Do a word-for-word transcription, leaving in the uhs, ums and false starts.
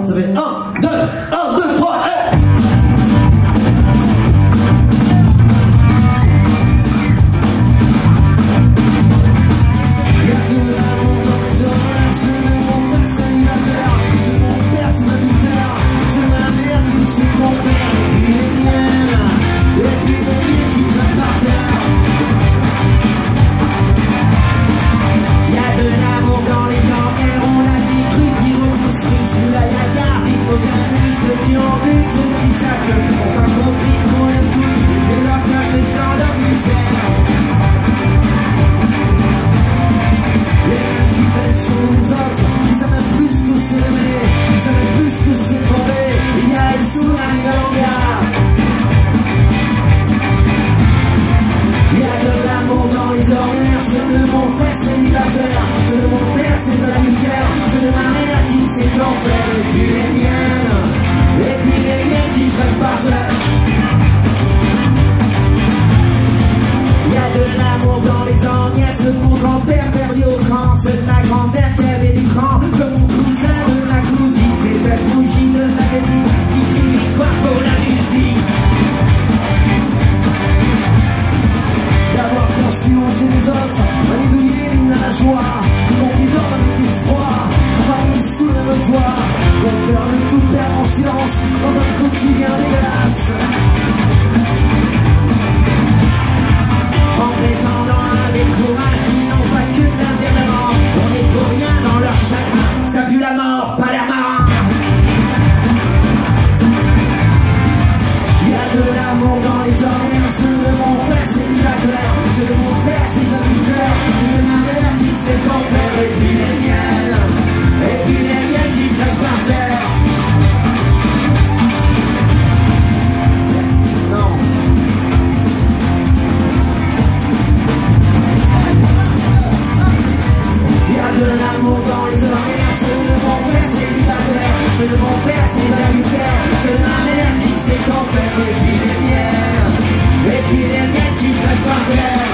Ça fait un, deux, un, deux, trois, et... Ceux de mon frère célibataire, ceux de mon père ses adultères, ceux de ma mère qui sait qu'en faire, et puis les miennes, et puis les miennes qui traînent par terre. Il y a de l'amour dans les ornières, ceux de mon grand-père perdu au camp, ceux de ma grand-mère qui avait du cran, comme mon cousin de ma cousine, ces belles bougies de magazine qui crient victoire pour la musique. D'avoir construit manger des autres, manidouiller l'hymne à la joie, qu'on qui dorme avec le froid, famille sous le même toit, qu'on peur de tout perdre en silence, dans un quotidien dégueulasse. En prétendant avec courage qu'ils n'ont pas que de l'avenir d'avant, on est pour rien dans leur chagrin, ça pue la mort, pas l'air marin. Il y a de l'amour dans les ornières, ceux de mon frère célibataire, ceux de mon père ses adultères, ceux de ma mère qui sait qu'en faire, et puis les miennes, et puis les miennes qui traînent par terre. Non. Il y a de l'amour dans les ornières, ceux de mon frère célibataire, ceux de mon père ses adultères, ceux de ma mère qui sait qu'en faire, et puis les miennes, et puis les miennes qui traînent par terre.